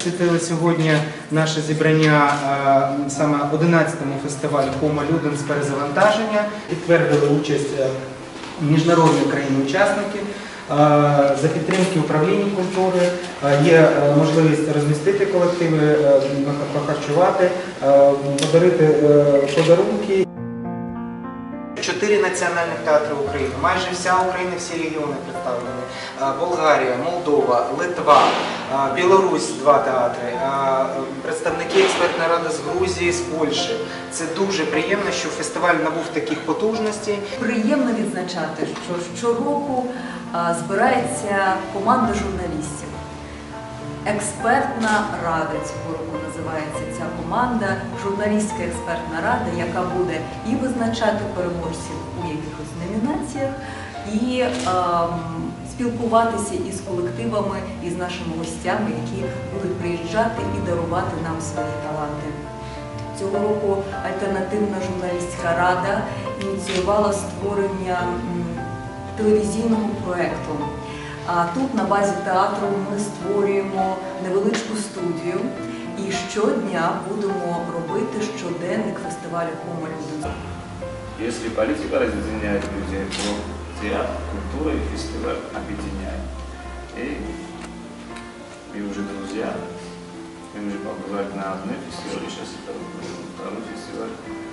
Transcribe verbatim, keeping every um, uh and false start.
освятили сьогодні наше зібрання саме одинадцятому фестивалю Homo Ludens з перезавантаження. Підтвердили участь міжнародні країни-учасники. За підтримки управління культури є можливість розмістити колективи, похарчувати, подарити подарунки. Чотири національних театри України, майже вся Україна, всі регіони представлені. Болгарія, Молдова, Литва, Білорусь, два театри, представники експертної ради з Грузії, з Польщі. Це дуже приємно, що фестиваль набув таких потужностей. Приємно відзначати, що щороку збирається команда журналістів. Експертна рада цього року називається ця команда, журналістська експертна рада, яка буде і визначати переможців у якихось номінаціях, і е, спілкуватися із колективами, із нашими гостями, які будуть приїжджати і дарувати нам свої таланти. Цього року альтернативна журналістська рада ініціювала створення телевізійного проєкту. А тут на базі театру ми створюємо невеличку студію і щодня будемо робити щоденник фестивалю Homo Ludens. Если политика разъединяет людей, то театр, культура и фестиваль объединяет. И мы уже друзья, мы уже побывали на одной фестивале, сейчас это второй фестиваль.